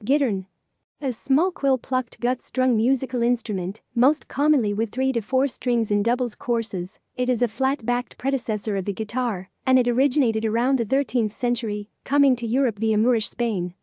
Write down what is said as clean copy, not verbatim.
Gittern. A small quill-plucked gut-strung musical instrument, most commonly with 3 to 4 strings in doubles courses. It is a flat-backed predecessor of the guitar, and it originated around the 13th century, coming to Europe via Moorish Spain.